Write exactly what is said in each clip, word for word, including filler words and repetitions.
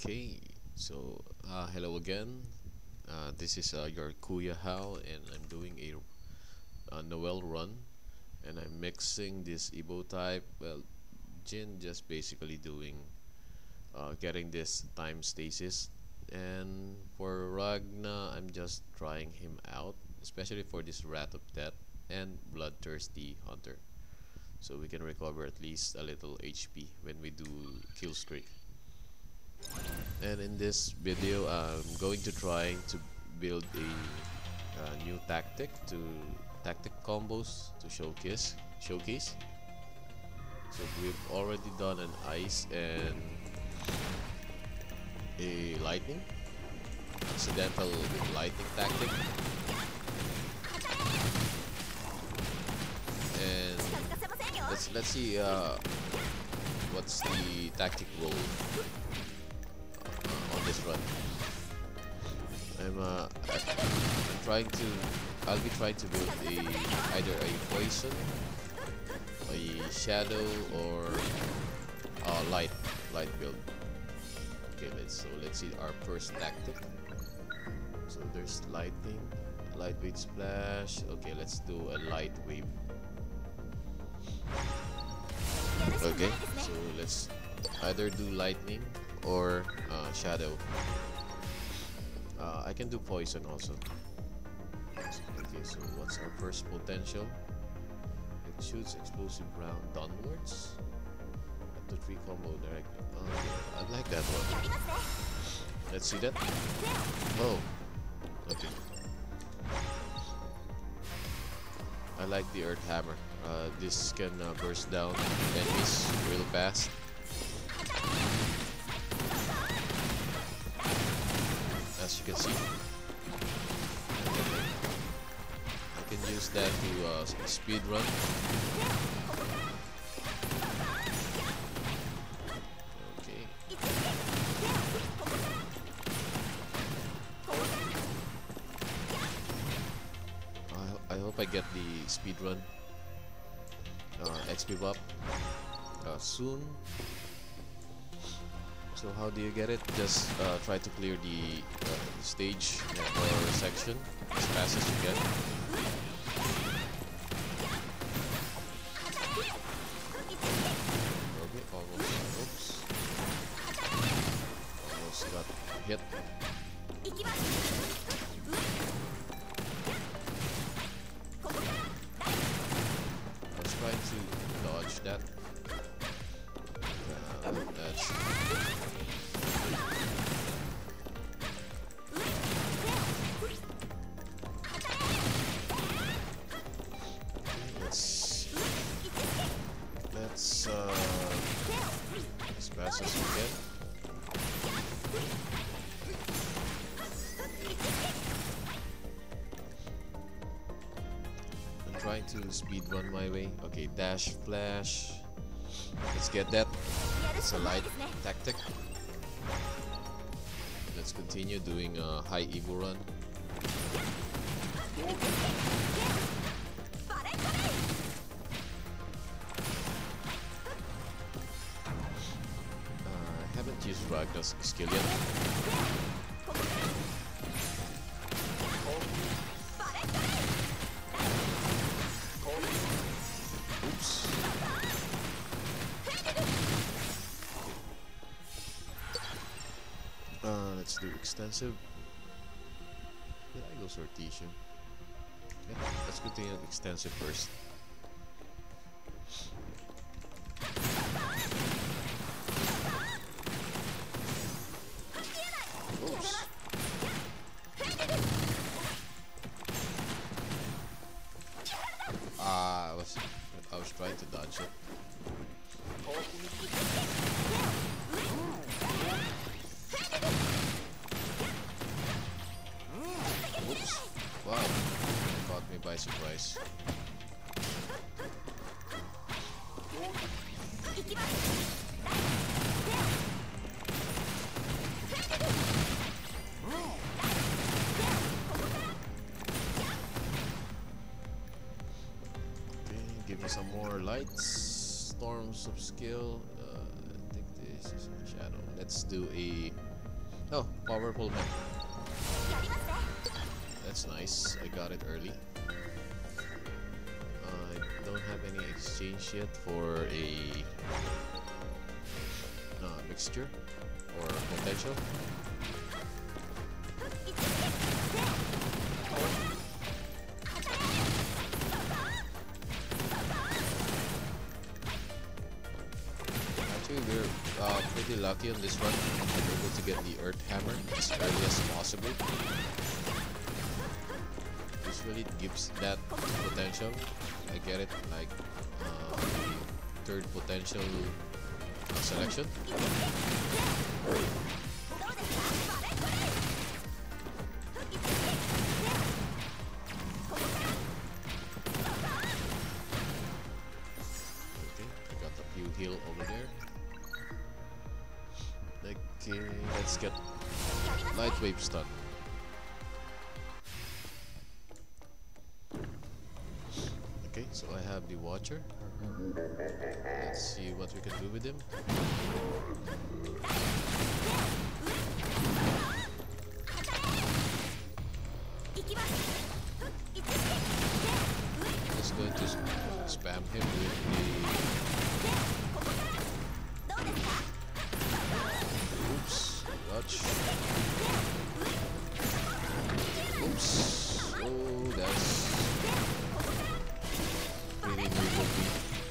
Okay, so uh, hello again. Uh, this is uh, your Kuya Hal, and I'm doing a, uh Noel run, and I'm mixing this Evo type. Well, Jin just basically doing uh, getting this time stasis, and for Ragna, I'm just trying him out, especially for this Rat of Death and Bloodthirsty Hunter, so we can recover at least a little H P when we do kill streak. And in this video I'm going to try to build a uh, new tactic to tactic combos to showcase showcase so we've already done an ice and a lightning accidental with lightning tactic, and let's let's see uh, what's the tactic role on this run. I'm uh, I, I'm trying to I'll be trying to build a either a poison, a shadow, or a light light build. Okay, let's so let's see our first tactic. So there's lightning, lightweight splash. Okay, let's do a light wave. Okay, so let's either do lightning or uh, shadow. Uh, I can do poison also. Okay, so what's our first potential? It shoots explosive round downwards. Up to three combo directly. Oh, I like that one. Let's see that. Oh, okay. I like the Earth Hammer. Uh, this can uh, burst down enemies real fast. As you can see, I can use that to uh, speed run. Okay. I, ho I hope I get the speed run uh, X P buff uh, soon. So how do you get it? Just uh, try to clear the uh, stage or section as fast as you can. Okay, almost. Oops. Almost got hit. I was trying to dodge that. Uh, that's Let's uh, as fast as we can. I'm trying to speed run my way. Okay, dash, flash. Let's get that. It's a light tactic. Let's continue doing a high Evo run. I haven't used Ragnar's skill yet. Oops. Uh, let's do extensive. Did I go sortition? Yeah, let's continue with extensive first. Oops. Ah, I was I was trying to dodge it. Oops. Wow. Caught me by surprise. Okay, give me some more lights. Storms of skill. Uh, I think this is a shadow. Let's do a Oh, powerful man. That's nice. I got it early. I don't have any exchange yet for a uh, mixture or potential. Actually, we're uh, pretty lucky on this one. We're able to get the Earth Hammer as early as possible. Usually it gives that potential. I get it like uh, third potential uh, selection. Okay, I got a few heal over there. Okay, let's get light wave stun. Okay, so I have the Watcher. Let's see what we can do with him. Just going to spam him with the... Oops, dodge. Oops. Oh, that's... really really good.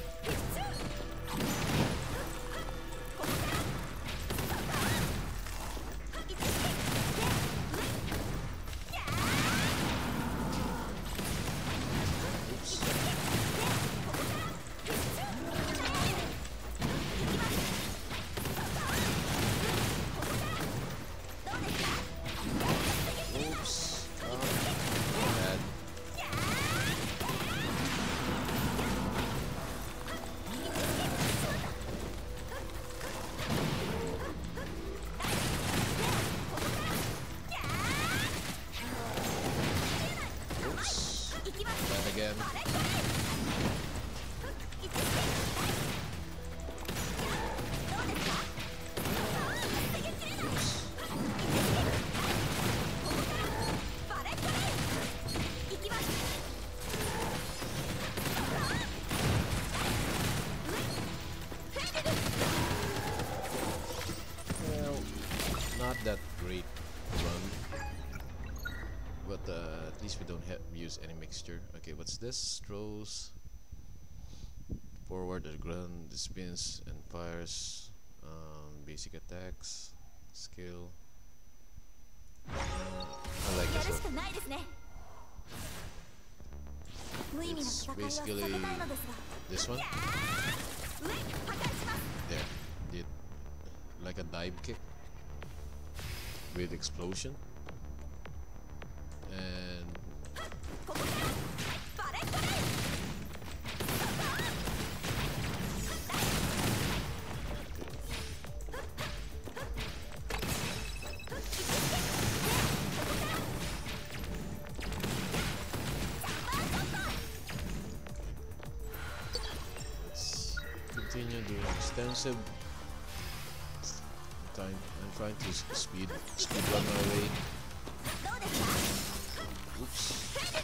Again. Well, not that great run. But uh, at least we don't have use any mixture. Okay, what's this? Throws forward at the ground, spins and fires. Um, basic attacks, skill. Uh, I like this one. It's basically this one. There, did like a dive kick with explosion. And let's continue doing extensive. I'm trying, I'm trying to speed speed run my way. Oops.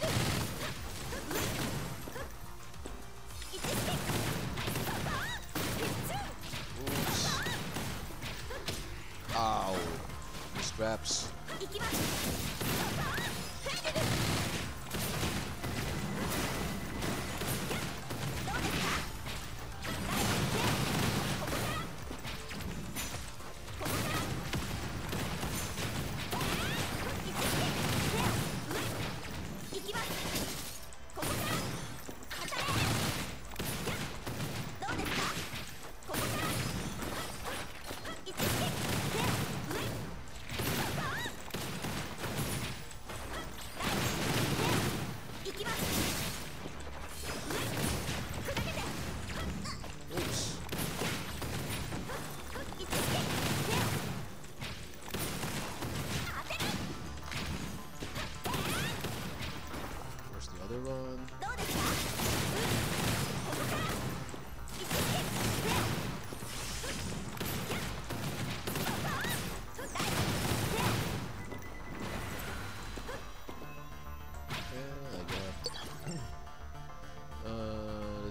Oops. Ow. The straps.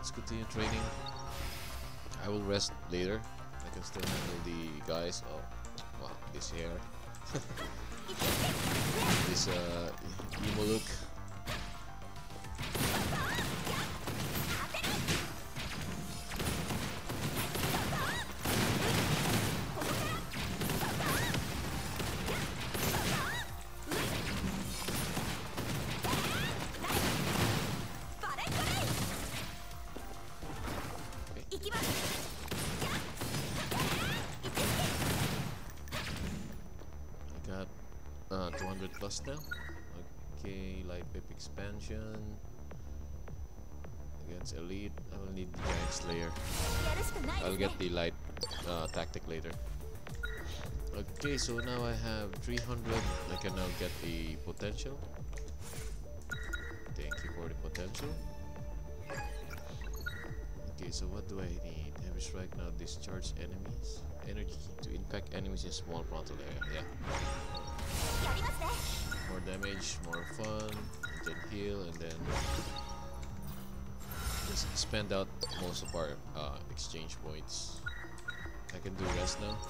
let's continue training. I will rest later. I can still handle the guys. Oh, wow, this hair. This uh, emo look. Uh, two hundred plus now. Okay, light pip expansion against elite. I will need the giant slayer. I'll get the light uh, tactic later. Okay, so now I have three hundred. I can now get the potential. Thank you for the potential. Okay, so what do I need? Heavy strike now discharge enemies. Energy to infect enemies in small frontal area. Yeah. More damage, more fun, then heal, and then just spend out most of our uh, exchange points. I can do rest now.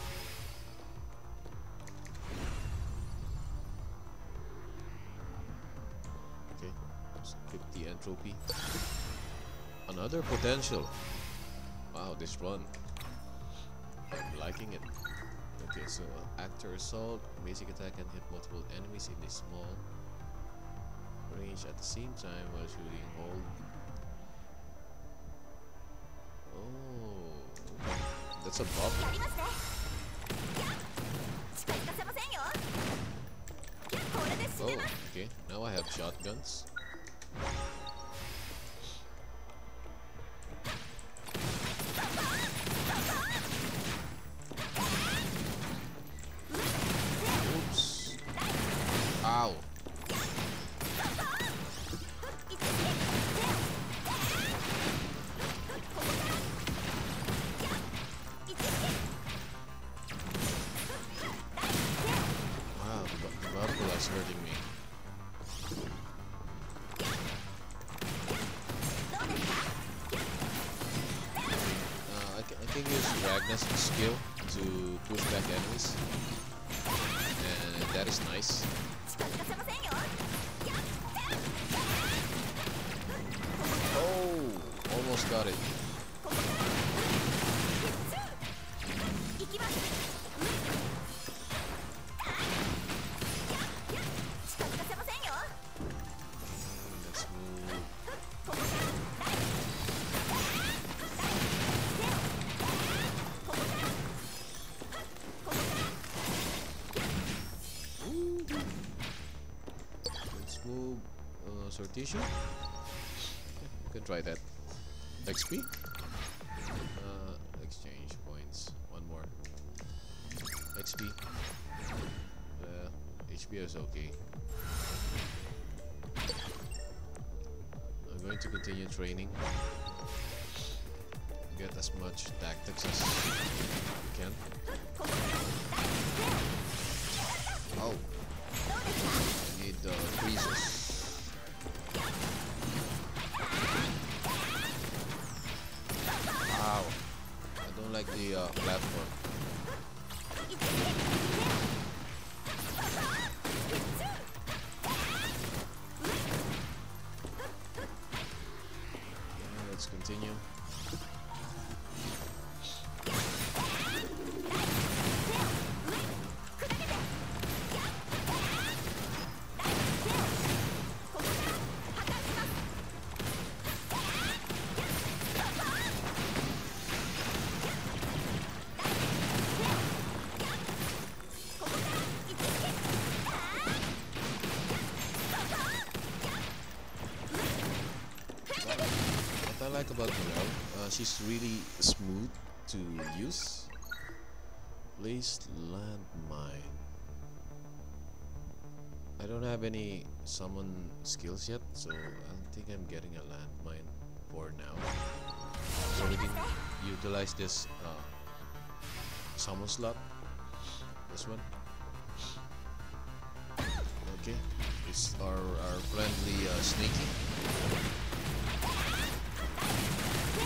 Okay, fifty entropy. Another potential. Wow, this run. I'm liking it. Okay, so uh, actor assault, basic attack can hit multiple enemies in a small range at the same time while shooting. Hold. Oh, okay. That's a buff. Oh, okay. Now I have shotguns. Ow. Wow, the vertical is hurting me. Uh, I, can, I can use Ragnar's skill to push back enemies. And that is nice. Oh, almost got it. Let's move. Ooh. Let's move. Uh, sortition. You can try that. X P? Uh, exchange points. One more. X P. Uh, H P is okay. I'm going to continue training. Get as much tactics as we can. Oh. I need uh, freezes. Wow, I don't like the uh, platform. Yeah, let's continue. What I like about Noel, uh, she's really smooth to use. Place landmine. I don't have any summon skills yet, so I think I'm getting a landmine for now. So we can utilize this uh, summon slot. This one. Okay, it's our, our friendly uh, sneaky.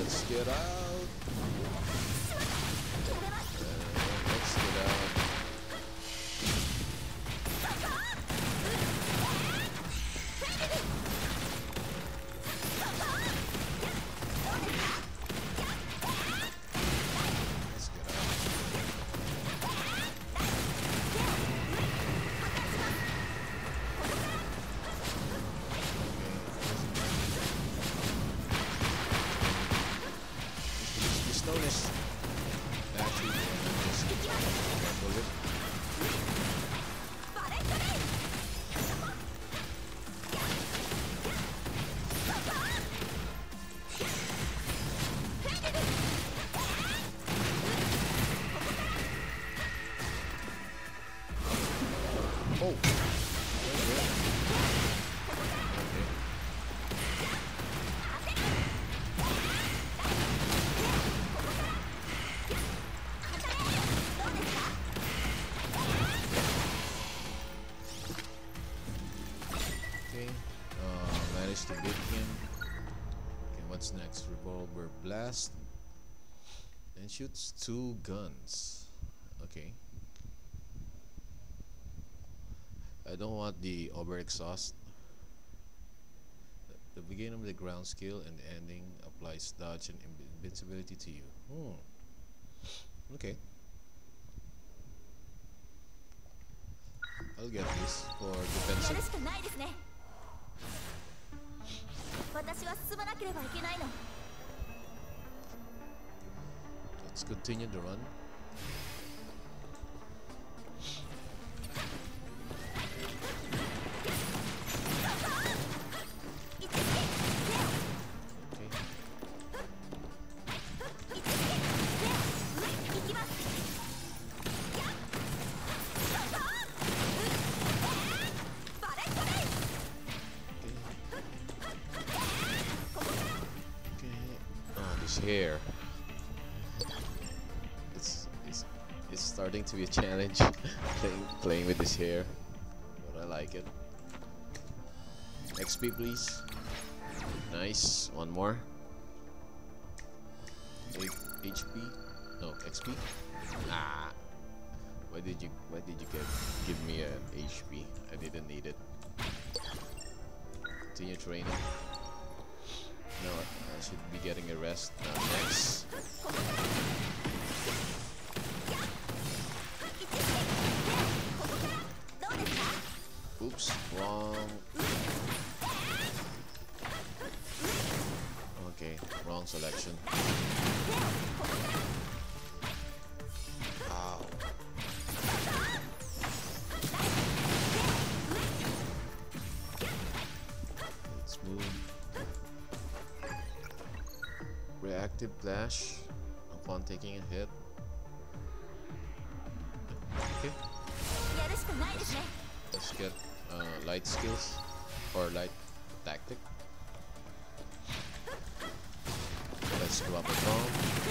let's get out. Uh, let's get out. Oh. Okay. Uh, managed to beat him. Okay, what's next? Revolver blast. And shoots two guns. Okay. I don't want the over exhaust. The beginning of the ground skill and the ending applies dodge and invincibility to you. Hmm. Okay. I'll get this for defensive. Let's continue the run. Hair. It's it's it's starting to be a challenge playing playing with this hair, but I like it. X P please. Nice. One more. Eight H P. No X P. Ah. Why did you Why did you give give me an H P? I didn't need it. Continue training. No, I should be getting a rest uh, next. Oops, wrong. Okay, wrong selection. Ow. Let's move. Reactive flash upon taking a hit. Okay. Let's, let's get uh, light skills or light tactic. Let's drop a bomb.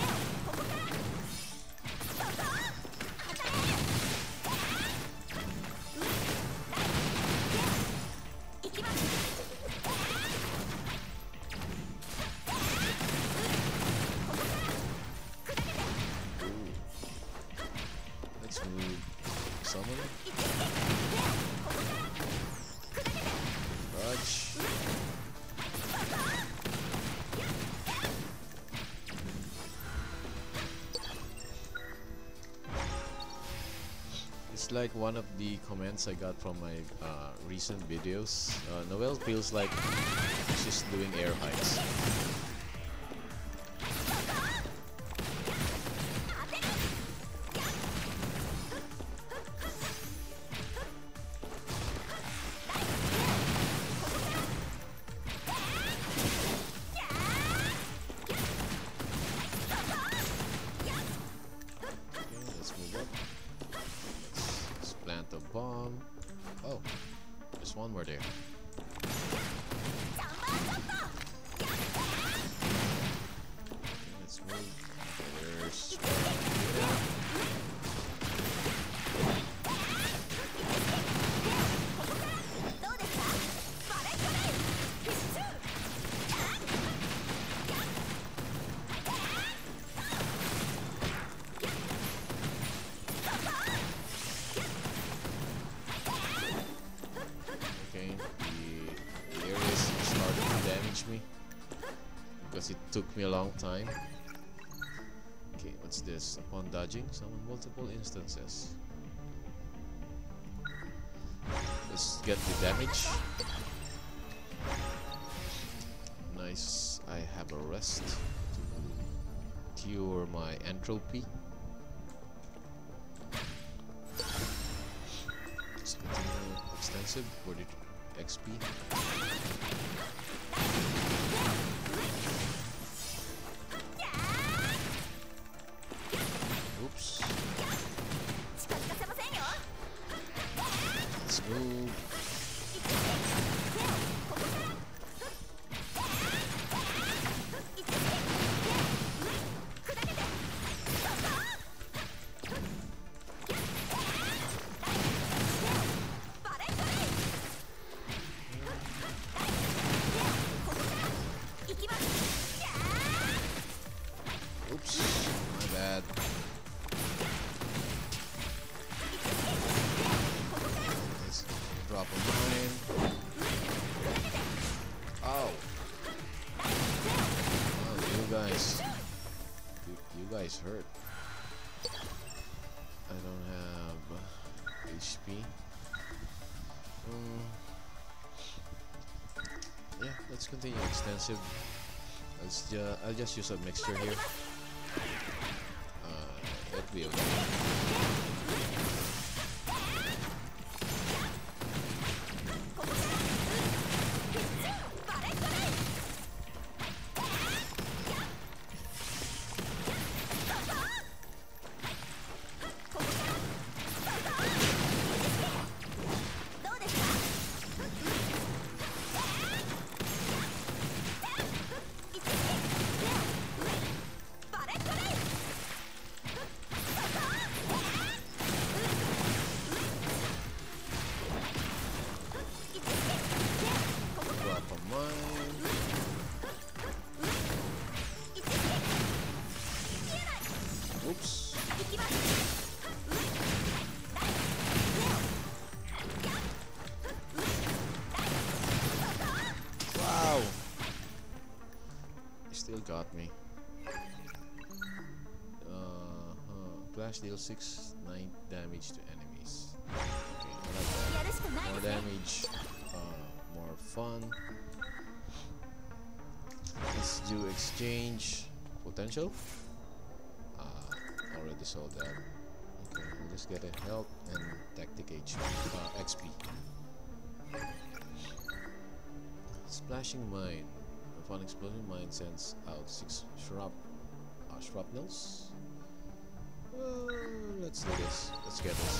It's like one of the comments I got from my uh, recent videos. Uh, Noel feels like she's doing air hikes. Bomb. Oh, there's one more there. Okay, let's move. There's damage me because it took me a long time. Okay, what's this? Upon dodging, summon multiple instances. Let's get the damage. Nice. I have a rest to cure my entropy. Let's continue extensive for the X P. Oops. Let's move. Oops, my bad. Let's drop a mine. Oh. Oh, you guys. You, you guys hurt. I don't have H P. Um, yeah, let's continue extensive. Let's ju I'll just use a mixture here. Uh, it'll be okay. Oops. Wow. You still got me. Uh, huh. Flash deals six nine damage to enemies. Okay, I like that. More damage, uh, more fun. Let's do exchange potential. Already sold that. Okay, we'll just get a health and tactic H P, uh, X P. Splashing mine. Upon explosion, mine sends out six shrub, uh, shrapnels. Uh, let's do this. Let's get this.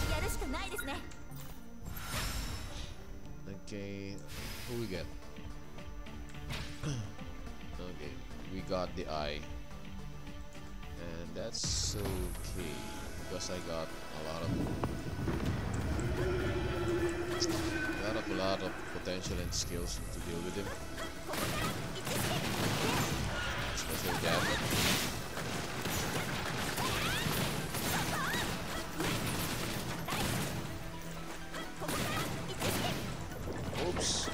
Okay, who we get? Okay, we got the eye. And that's okay because I got a lot of a lot of a lot of potential and skills to deal with him. Special damage. Oops.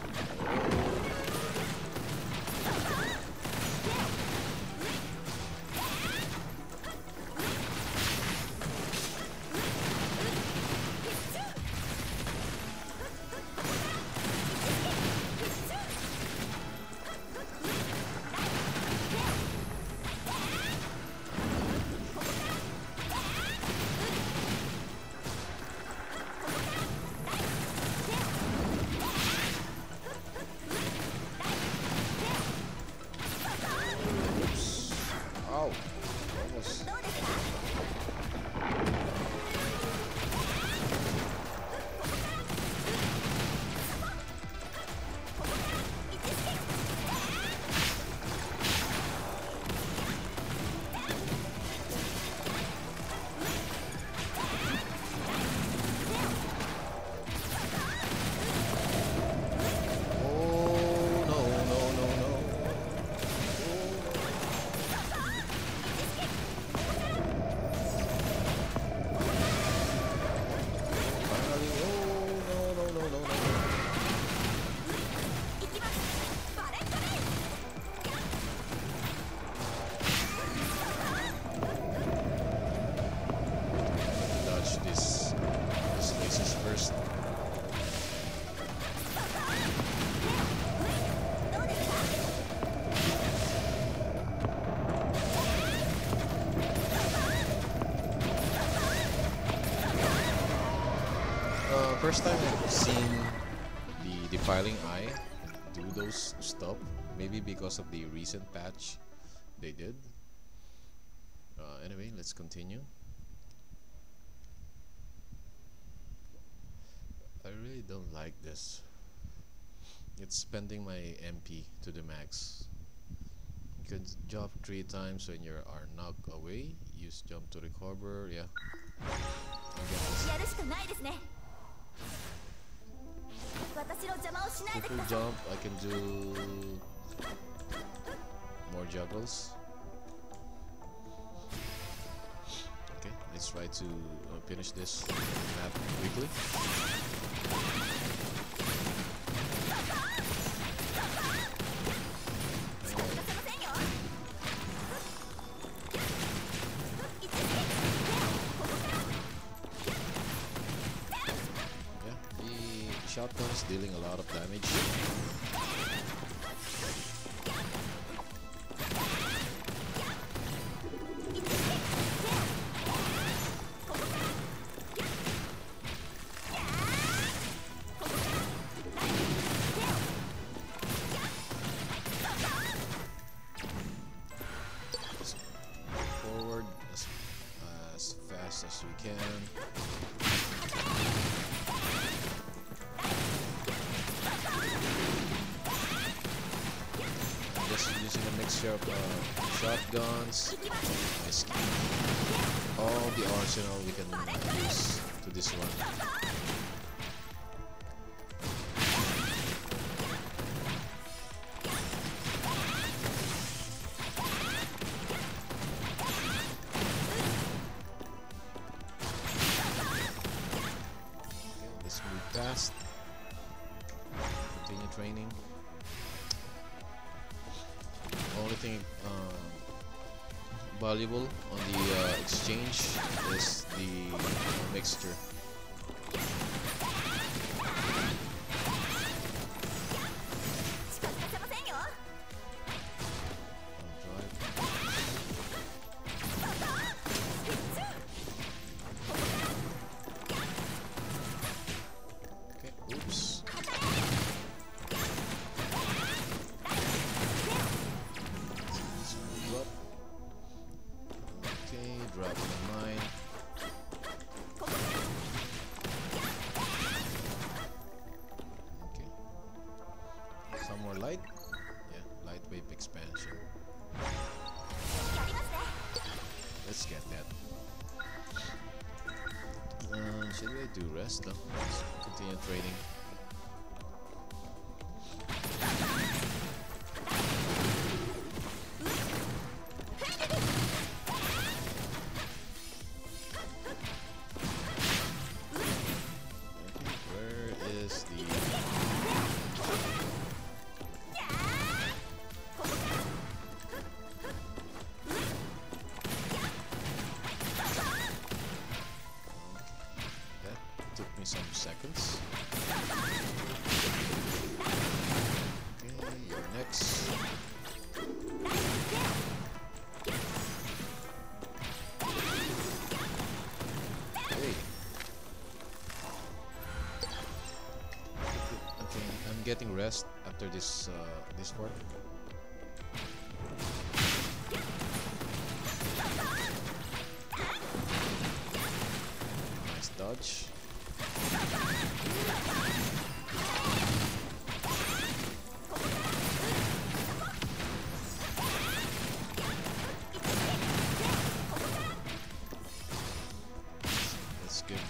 first time I've seen the Defiling Eye do those stuff. Maybe because of the recent patch they did. Uh, anyway, let's continue. I really don't like this. It's spending my M P to the max. You can jump three times when you are knocked away. Use jump to recover. Yeah. I get this. Triple jump. I can do more juggles. Okay, let's try to uh, finish this map quickly. Shotgun is dealing a lot of damage. Let's forward as, as fast as we can. Using a mixture of uh, shotguns, all the arsenal we can use to this one. Okay, let's move fast. Continue training. Only thing um, valuable on the uh, exchange is the mixture. Okay, oops. Drop the mine. Okay. Some more light? Yeah, light wave expansion. Let's get that. Uh, should we do rest? No, let's continue training. Some seconds. Okay, you're next. Hey. Okay, I'm getting rest after this uh, this part. Nice dodge. Let's get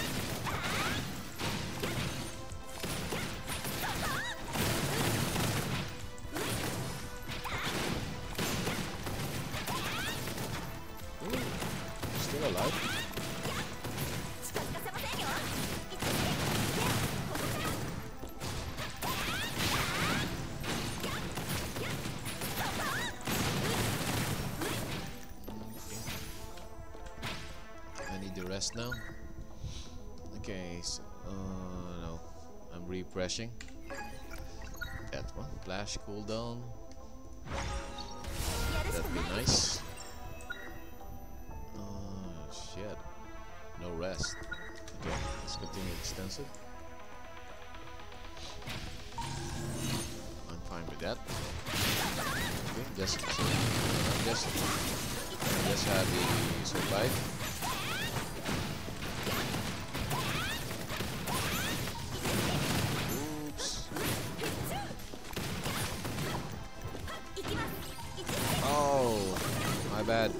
Ooh, still alive. Rest now. Okay, so uh, no, I'm refreshing. That one, flash cooldown. That'd be nice. Oh shit, no rest. Okay, let's continue extensive. that. Okay, just so, just just have a survive. Oops. Oh, my bad.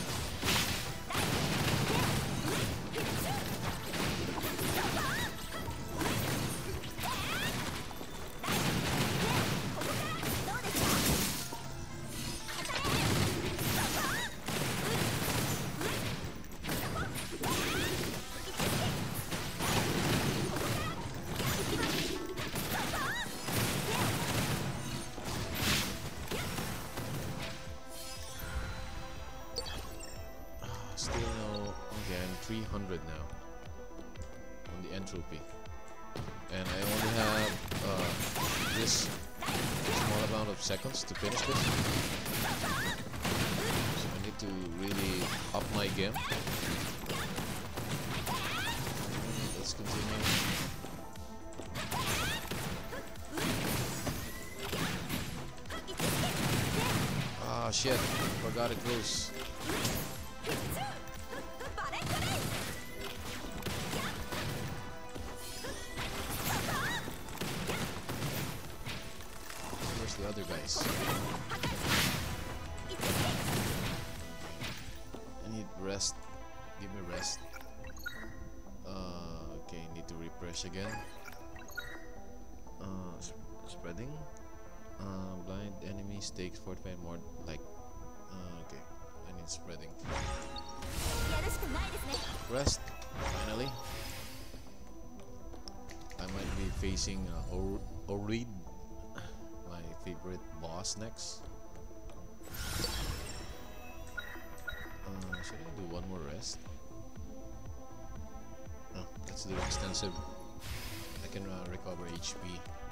Still no. Okay, I'm three hundred now on the entropy, and I only have uh, this small amount of seconds to finish this. So I need to really up my game. Let's continue. Ah, shit! Forgot it goes. The other guys. I need rest. Give me rest. Uh, okay, need to refresh again. Uh, sp spreading. Uh, blind enemies takes forty-five more. Like, uh, okay, I need spreading. Rest. Finally. I might be facing uh, or Oreed. Favorite boss next. Uh, should I do one more rest? No, let's do extensive. I can uh, recover H P.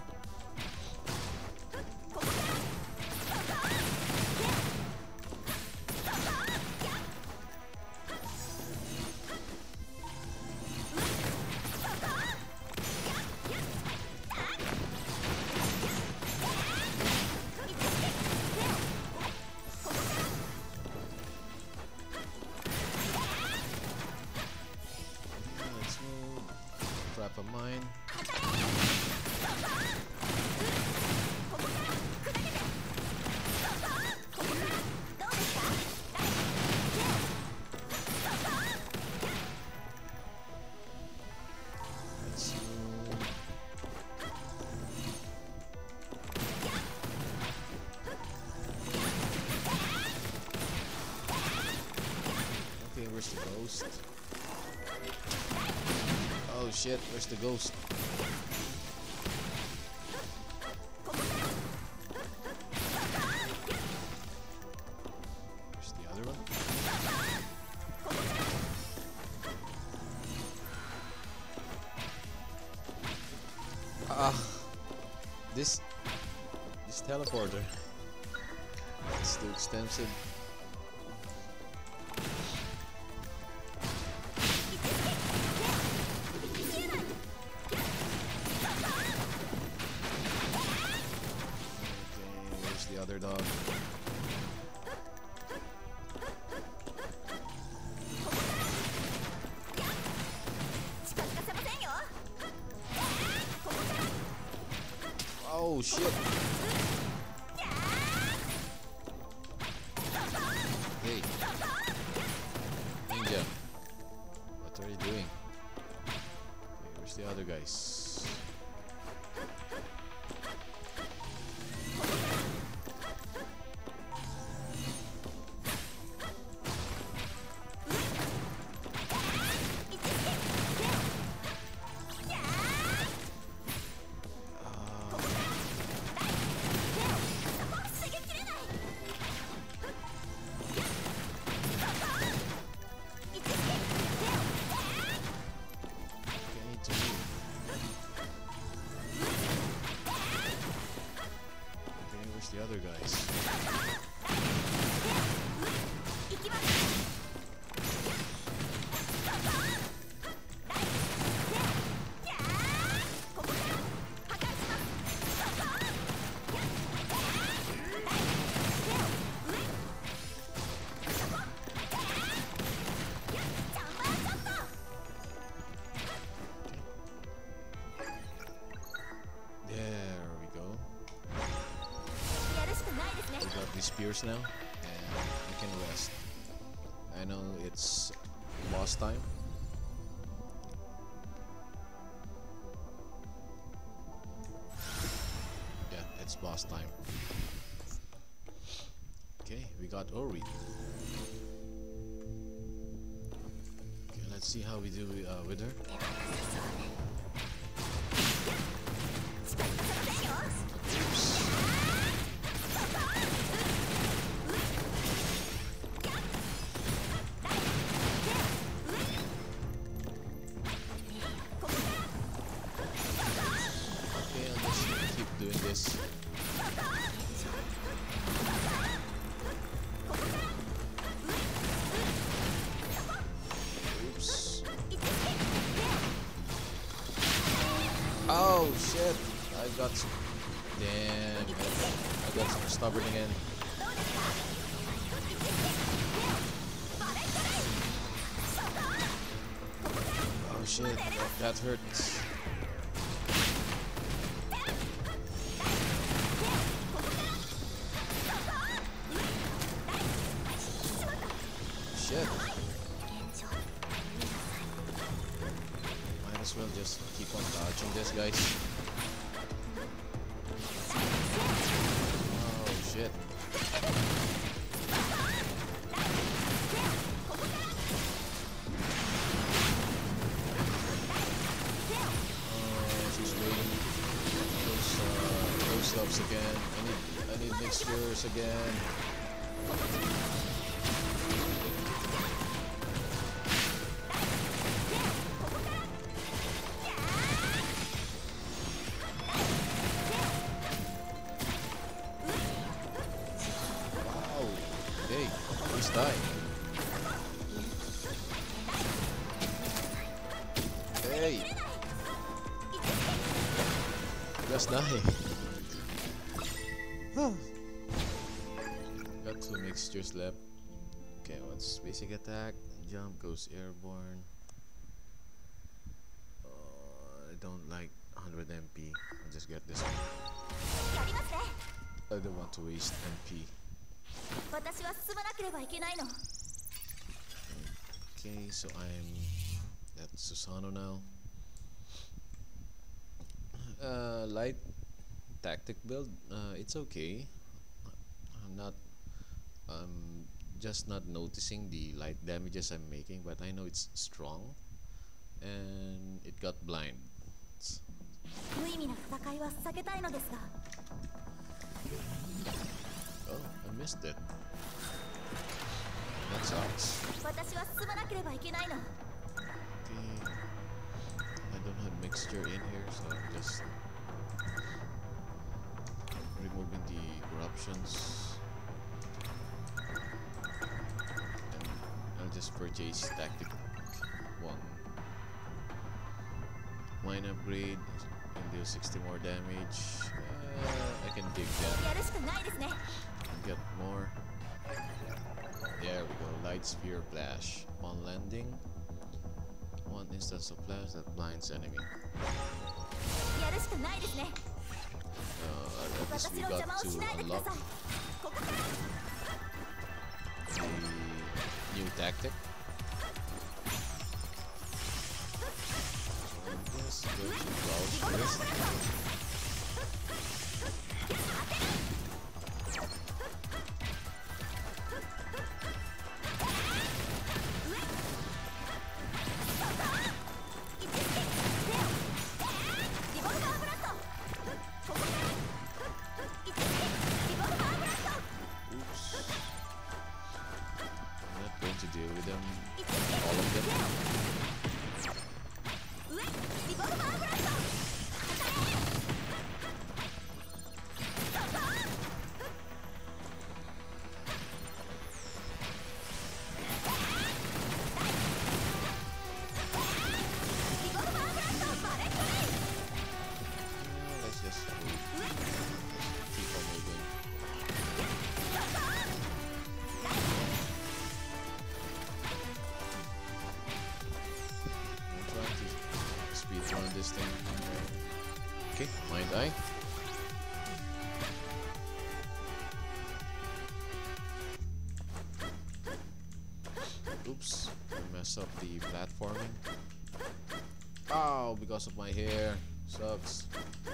Trap of mine. Let's move. Okay, where's the ghost? Oh shit, where's the ghost? Where's the other one? Ah, this this teleporter. It's too extensive. The other dog. Oh shit. Hey. Ninja. What are you doing? Okay, where's the other guys? The other guys. spears now, and I can rest. I know it's boss time. Yeah, it's boss time. Okay, we got Ori. Okay, let's see how we do uh, with her. Oh shit! I got some. Damn! I got some stubborn again. Oh shit! That, that hurts. Shit! Might as well just keep on dodging this, guys. Oh shit. Oh, she's waiting. Those, uh, those stuffs again. I need, I need mixtures again. Die. Hey! Just die. Got two mixtures left. Okay, what's basic attack? Jump goes airborne. Uh, I don't like one hundred M P. I'll just get this one. I don't want to waste M P. Okay, so I'm at Susano now. Uh, light tactic build, uh, it's okay. I'm not, I'm just not noticing the light damages I'm making, but I know it's strong, and it got blind. Oh, I missed it. That sucks. Okay. I don't have mixture in here, so I'm just removing the corruptions. And I'll just purchase tactic one. Mine upgrade and deal sixty more damage. Uh, I can dig that. Get more. There we go. Light sphere flash. Upon landing, one instance of flash that blinds enemy. Uh, at least we got to unlock the new tactic. So I guess go to browse first. This thing. Okay, mind eye. the platforming. Ow, because of my hair. Sucks.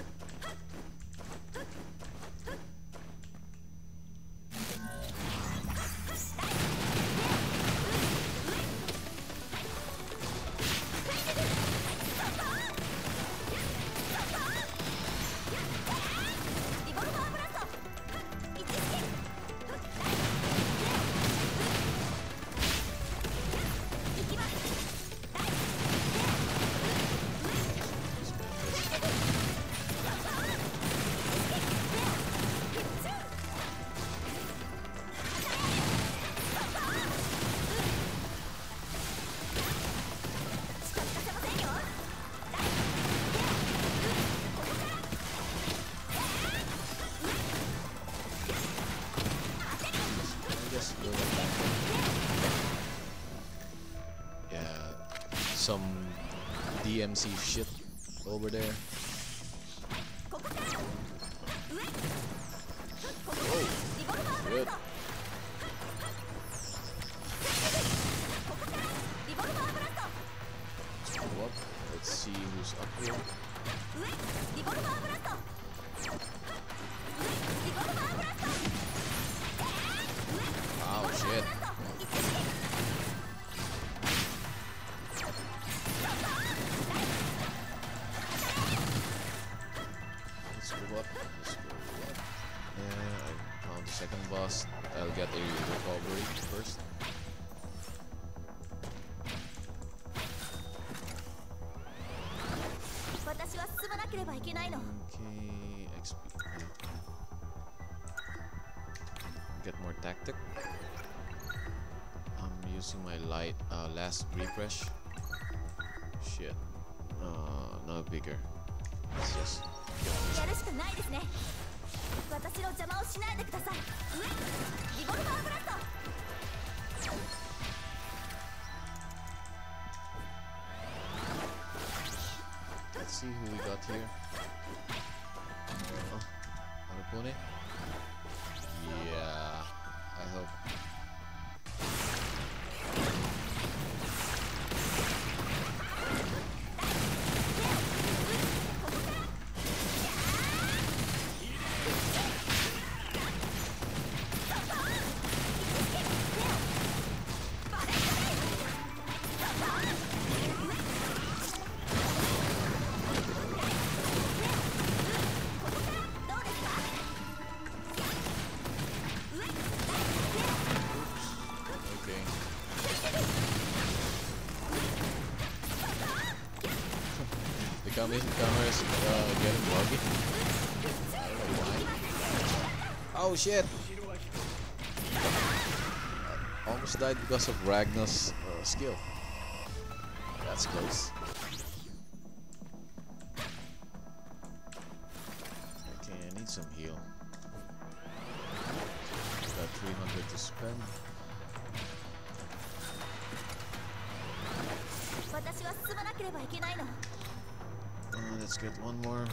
Some D M C shit over there. Oh, good. Let's go up. Let's see who's up here. Oh shit. Second boss, I'll get a recovery first. Okay, X P. Get more tactic. I'm using my light uh, last refresh. Shit. Uh, no bigger. Let's just. Let's see who we got here. Oh, Harupone? Yeah, I hope. The camera is uh, getting buggy. I don't know why. Oh shit! I almost died because of Ragnar's uh, skill. That's close. Okay, I need some heal. Got three hundred to spend. Uh, let's get one more.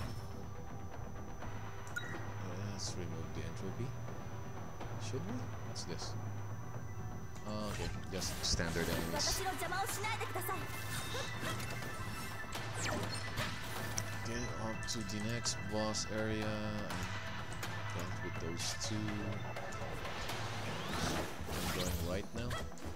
Uh, let's remove the entropy. Should we? What's this? Oh, okay, just standard enemies. Okay, up to the next boss area. I'm done with those two. I'm going right now.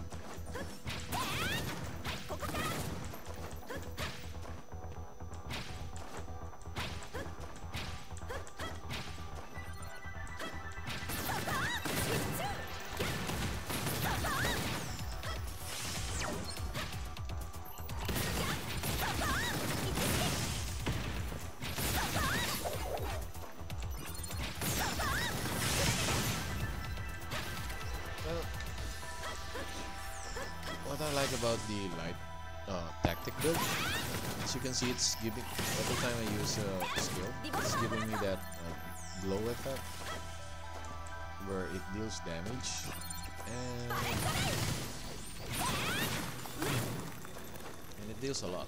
What I like about the light uh, tactic build, as you can see, it's giving every time I use a skill, it's giving me that uh, glow effect where it deals damage and and it deals a lot.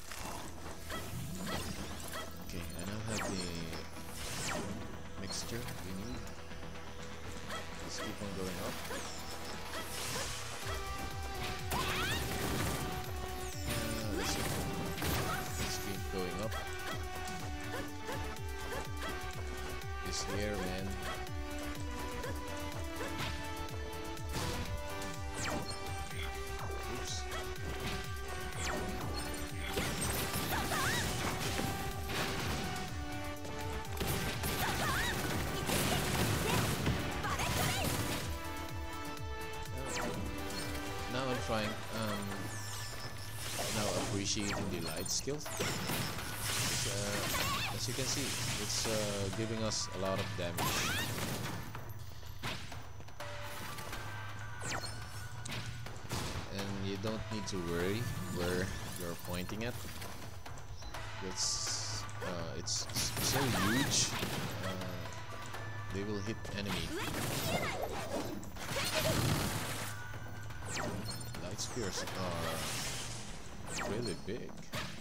Okay, I now have the mixture we need. Let's keep on going up. is here, man. Oops. Now I'm trying, um, now appreciating the light skills. Uh, as you can see, it's uh, giving us a lot of damage. And you don't need to worry where you're pointing at. It's uh, it's so huge. Uh, they will hit enemy. Light spears are really big.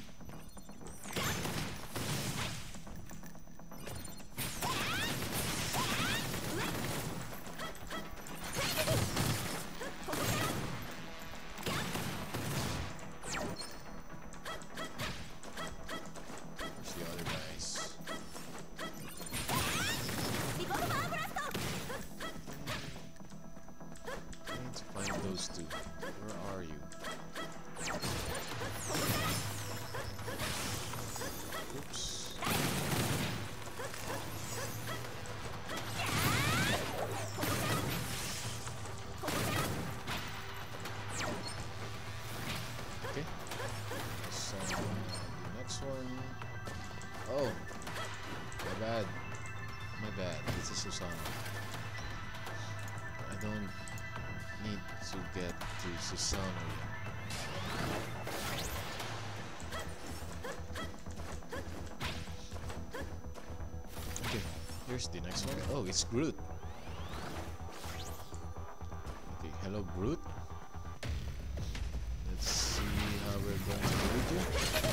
Oh, my bad. My bad. This is Susano. I don't need to get to Susano yet. Okay, here's the next one. Oh, it's Groot. Okay, hello Groot. Let's see how we're going to do it here.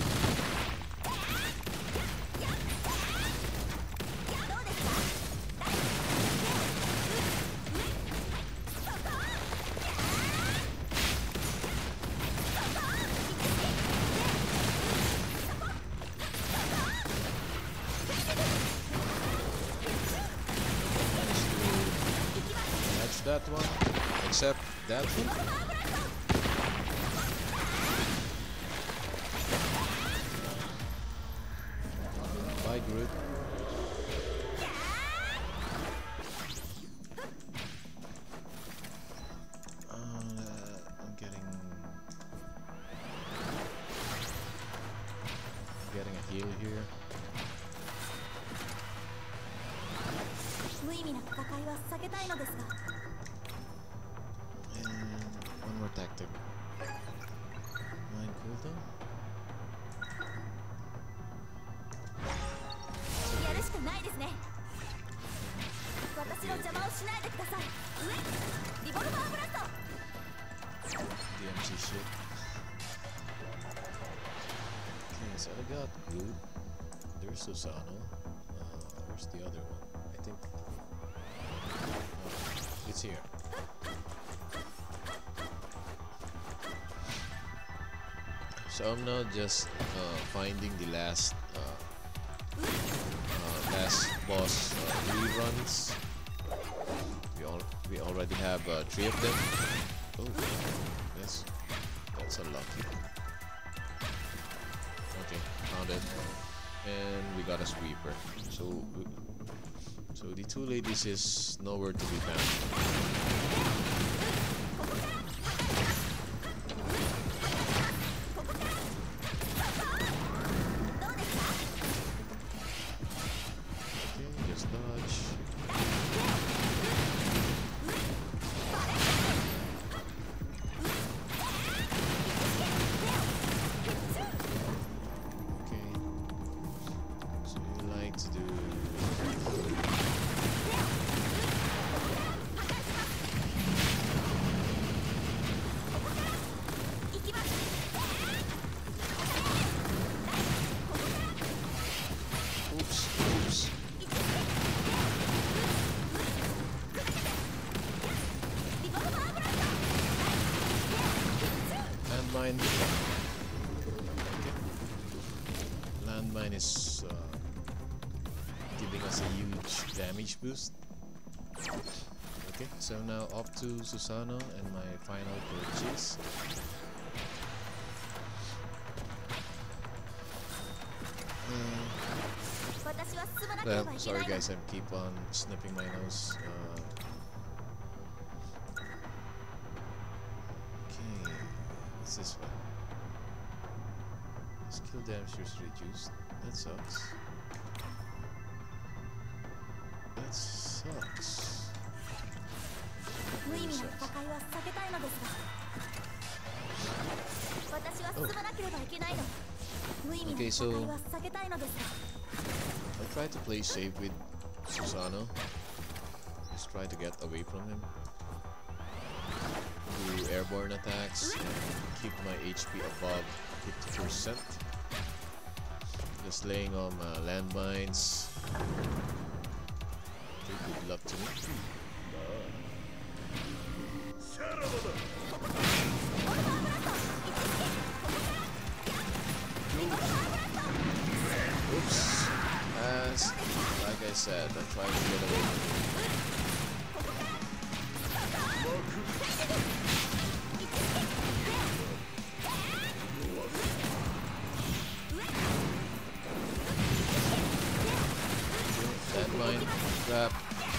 That one, except that one. Bye, Groot. Uh, I'm getting, I'm getting a heal here. One more tactic. Mind cooldown. D M C shit. Okay, so I got Groot. There's Susano. Uh, where's the other one? I think uh, it's here. So I'm now just uh, finding the last uh, uh, last boss uh, reruns. We all we already have uh, three of them. Oh, yes, that's unlucky. Okay, found it, and we got a sweeper. So so the two ladies is nowhere to be found. Landmine. Landmine is uh, giving us a huge damage boost. Okay, so now up to Susano and my final purchase. Uh, well, sorry guys, I keep on snipping my nose. Uh, okay, what's this one? Skill damage is reduced. That sucks. That sucks. That really sucks. Oh. Okay, so I try to play safe with Susano. Just try to get away from him. Do airborne attacks and keep my H P above fifty percent. Just laying on uh, landmines. Good luck to me. Oops. As like I said, I'm trying to get away from it. Landmine, trap.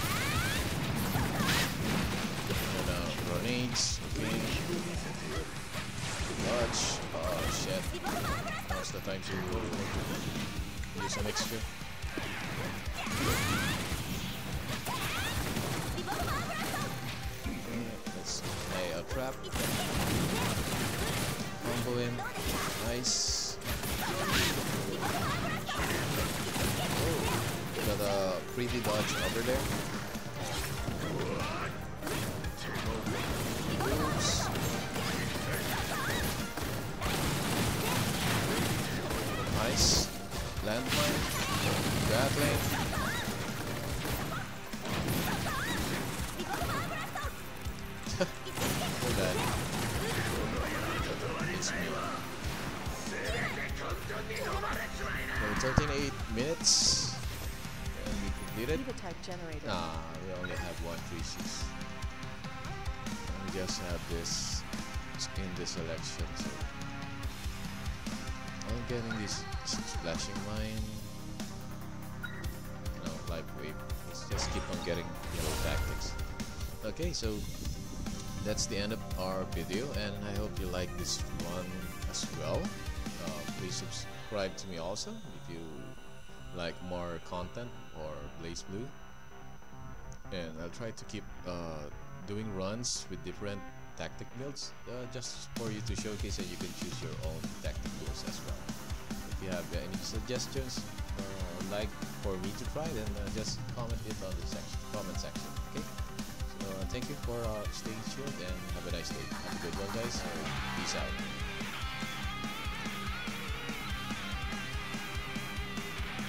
And uh, grenades. Okay. Dodge. Oh shit. Now's the time to use some extra. Let's play a trap. Combo him. Nice. Oh, got a pretty dodge over there. Oops. Nice. Landmine. Grappling. Poor guy. It's me. So thirteen eight minutes and we completed. Nah, we only have one three six. And we just have this in this selection, so I'm getting this splashing mine. No, live wave. Let's just keep on getting yellow tactics. Okay, so that's the end of our video, and I hope you like this one as well. Uh, please subscribe to me also if you like more content or Blazblue. And I'll try to keep uh, doing runs with different tactic builds, uh, just for you to showcase, and you can choose your own tactic builds as well. If you have uh, any suggestions or like for me to try, then uh, just comment it on the section, comment section. Okay. So uh, thank you for uh, staying tuned, and have a nice day. Have a good one, guys. Peace out.